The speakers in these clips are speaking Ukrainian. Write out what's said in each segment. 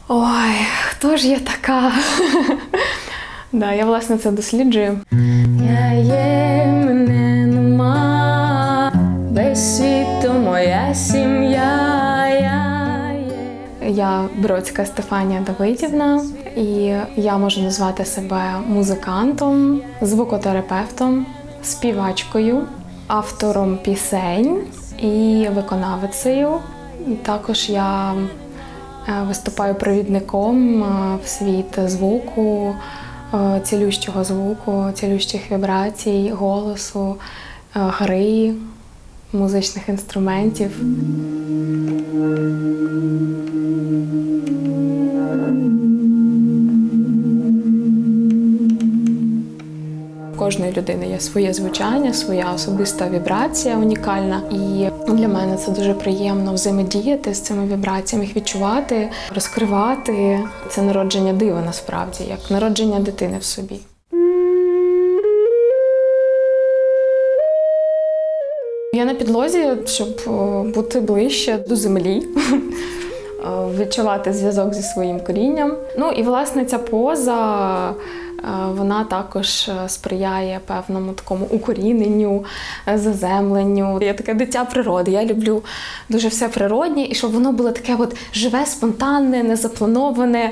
Ой, хто ж я така? Да, я, власне, це досліджую. Я є, мене нема, весь світ моя сім'я. Я Бродська Стефанія Давидівна, і я можу назвати себе музикантом, звукотерапевтом, співачкою, автором пісень і виконавицею. Також я виступаю провідником в світ звуку, цілющого звуку, цілющих вібрацій, голосу, гри, музичних інструментів. У кожної людини є своє звучання, своя особиста вібрація унікальна. І для мене це дуже приємно взаємодіяти з цими вібраціями, їх відчувати, розкривати. Це народження дива насправді, як народження дитини в собі. Я на підлозі, щоб бути ближче до землі, відчувати зв'язок зі своїм корінням. Ну і, власне, ця поза, вона також сприяє певному такому укоріненню, заземленню. Я таке дитя природи, я люблю дуже все природнє, і щоб воно було таке от живе, спонтанне, незаплановане.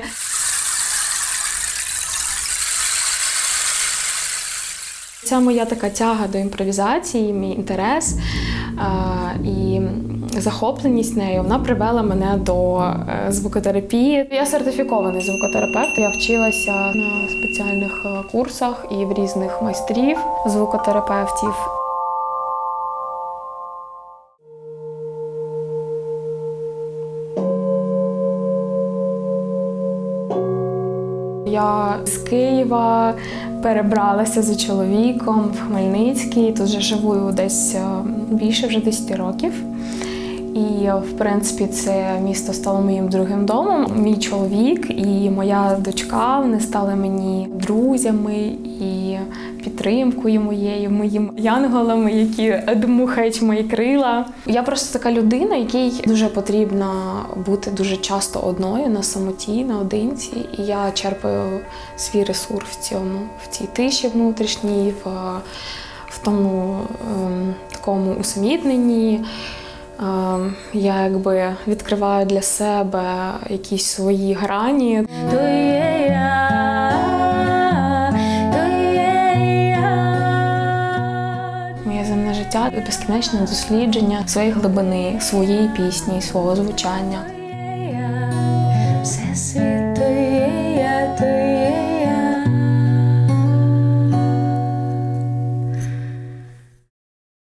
Ця моя така тяга до імпровізації, мій інтерес і захопленість нею, вона привела мене до звукотерапії. Я сертифікований звукотерапевт. Я вчилася на спеціальних курсах і в різних майстрів звукотерапевтів. Я з Києва перебралася за чоловіком в Хмельницький. Тут вже живу десь більше вже 10 років. І, в принципі, це місто стало моїм другим домом. Мій чоловік і моя дочка, вони стали мені друзями і підтримкою моєю, моїм янголами, які дмухають мої крила. Я просто така людина, якій дуже потрібно бути дуже часто одною, на самоті, наодинці. І я черпаю свій ресурс в цій тиші внутрішній, в тому такому усамітненні. Я якби відкриваю для себе якісь свої грані. Моє земне життя – безкінечне дослідження своєї глибини, своєї пісні, свого звучання.